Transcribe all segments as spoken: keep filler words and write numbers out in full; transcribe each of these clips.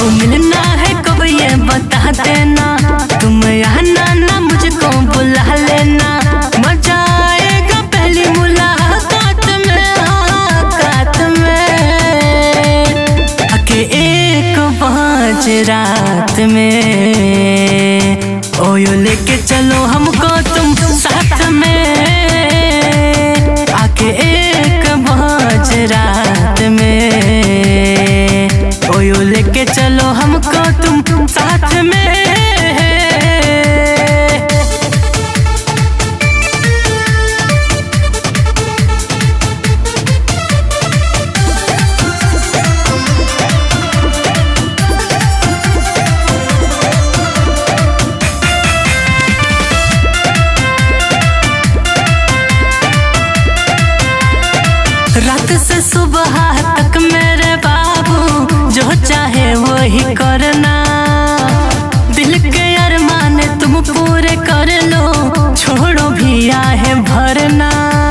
अब मिलना है कब ये बता देना, तुम आना ना मुझको बुला लेना। मजा आएगा पहली मुलाकात में, मुलाकात में आके एक पाँच रात में। ओयो लेके चलो हमको तुम साथ में, आके एक पाँच रात में। ओयो लेके चलो हमको तुम साथ में। रात से सुबह तक मेरे बाबू जो चाहे वही करना। दिल के अरमान तुम पूरे कर लो, छोड़ो भी आहे भरना।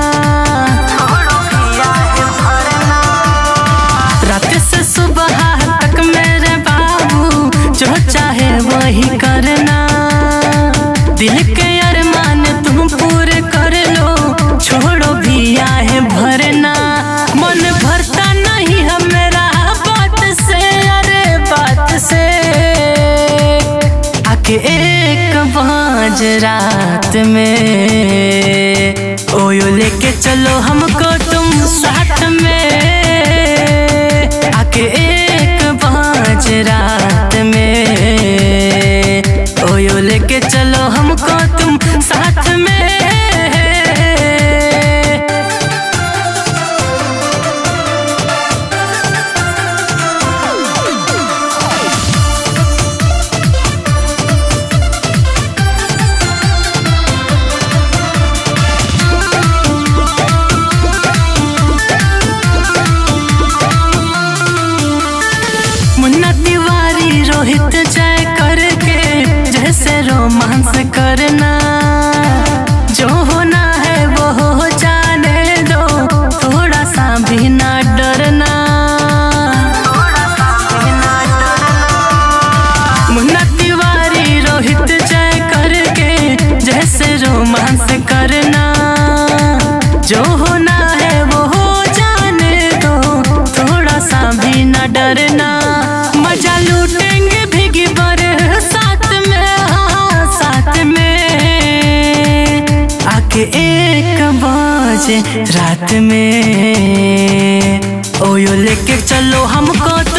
रात से सुबह तक मेरे बाबू जो चाहे वही करना। दिल के अरमान तुम पूरे कर लो, छोड़ो भी आहे भरना। मन भरता नहीं है मेरा बात से, अरे बात से आके एक पाँच रात में। ओयो लेके चलो हमको तुम साथ में, आके एक पाँच रात में। ओयो लेके चलो हमको तुम साथ में। रोहित जय करके जैसे रोमांस करना। जो होना है वो हो जाने दो, थोड़ा सा भी ना डरना। मुन्ना तिवारी रोहित जय करके जैसे रोमांस करना। जो होना है वो हो जाने दो, थोड़ा सा भी ना डरना। मजा लूटेंगे भीगी बरसात में, हाँ साथ में आके एक बजे रात में। ओयो लेके चलो हमको